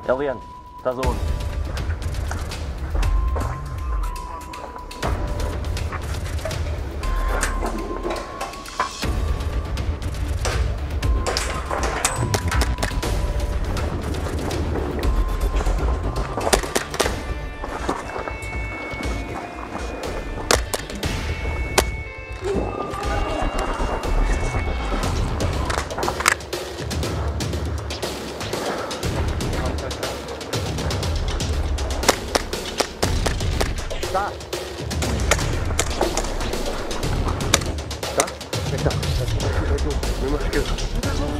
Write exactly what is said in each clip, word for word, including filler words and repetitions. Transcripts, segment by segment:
Eliane, estás aonde? Tá. Tá? Como é que tá? Tá aqui, aqui, aqui, mesmo à esquerda.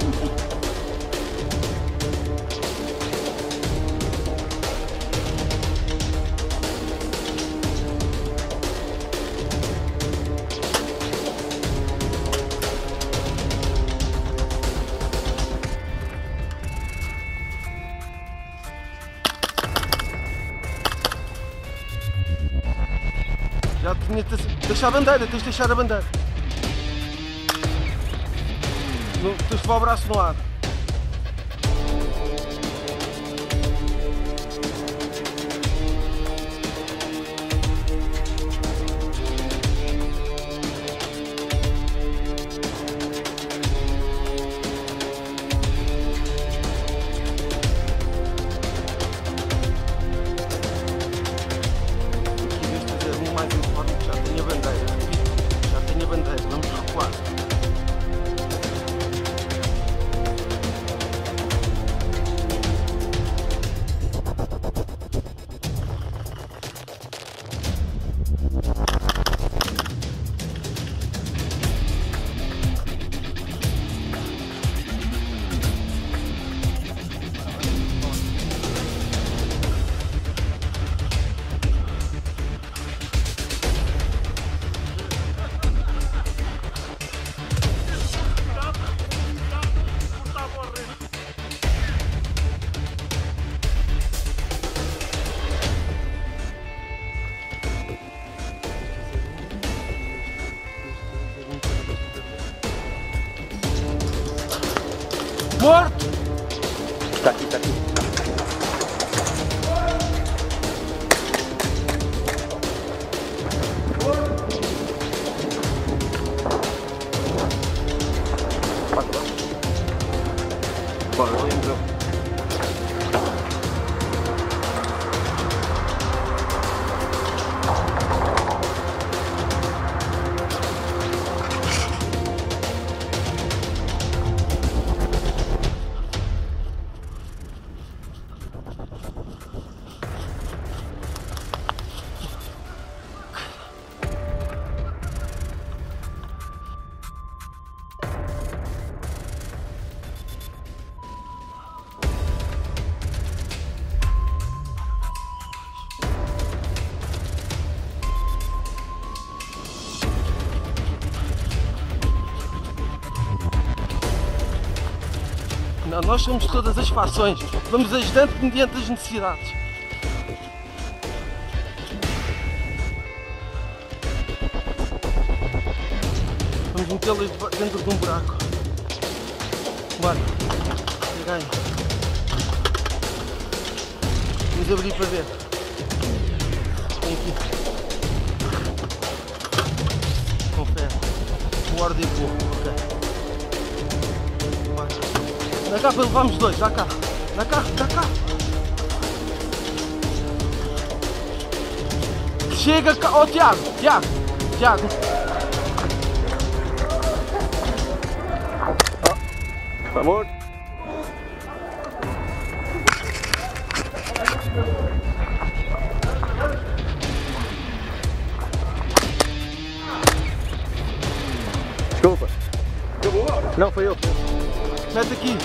Já tinha de deixar a bandeira, tens de deixar a bandeira. Não, tens de levar o braço no ar. Mais informe, já tenho a bandeira, já tenho a bandeira, vamos recuar. Morto! Está aqui, está aqui. Bora, ele entrou. Não, nós somos todas as fações, vamos ajudando mediante as necessidades. Vamos metê-las dentro de um buraco. Bora, ganha. Vamos abrir para ver. Tem aqui. Confere. Guarda e boa, ok. Dá cá para levarmos dois, dá cá, dá cá, dá cá. Chega cá, ó oh, Tiago, Tiago, Tiago. Oh, por favor. Desculpa. Não, foi eu. Mete aqui.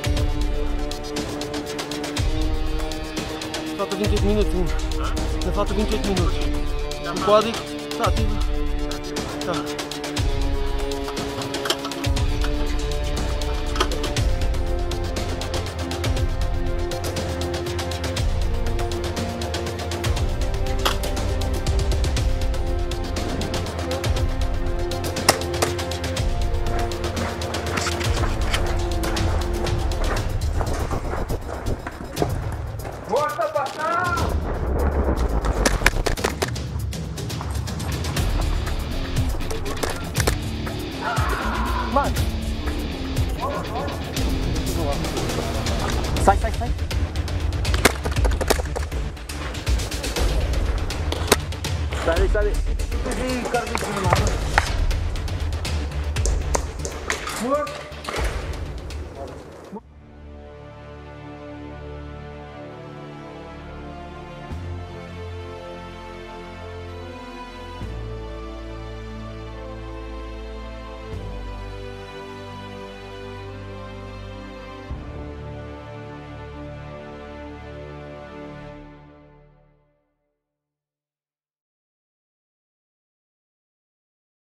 Falta vinte e oito minutos. Ainda falta vinte e oito minutos. O código está ativo. Tá. Stai, stai, stai. Stai, stai. Cardiți-mă la mână. Mult.